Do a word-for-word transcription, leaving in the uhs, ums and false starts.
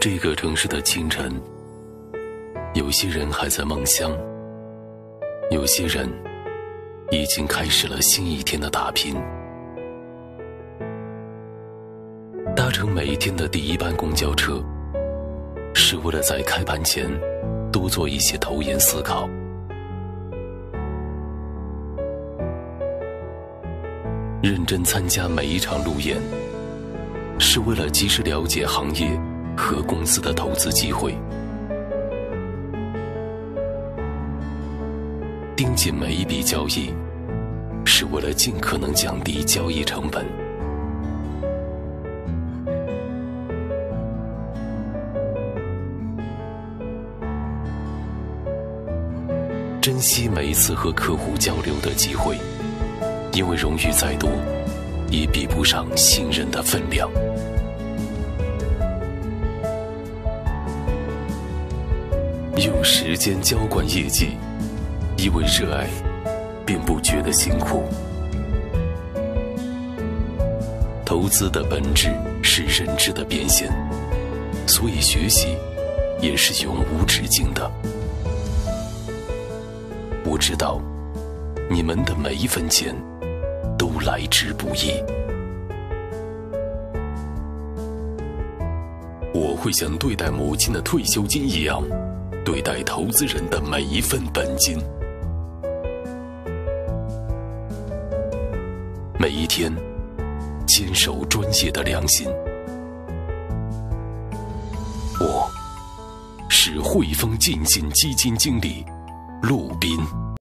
这个城市的清晨，有些人还在梦乡，有些人已经开始了新一天的打拼。搭乘每一天的第一班公交车，是为了在开盘前多做一些投研思考。认真参加每一场路演，是为了及时了解行业和公司的投资机会。盯紧每一笔交易，是为了尽可能降低交易成本。珍惜每一次和客户交流的机会，因为荣誉再多，也比不上信任的分量。用时间浇灌业绩，因为热爱，便不觉得辛苦。投资的本质是认知的变现，所以学习也是永无止境的。我知道，你们的每一分钱都来之不易。我会像对待母亲的退休金一样，对待投资人的每一份本金。每一天，坚守专业的良心。我是汇丰进信基金经理陆斌。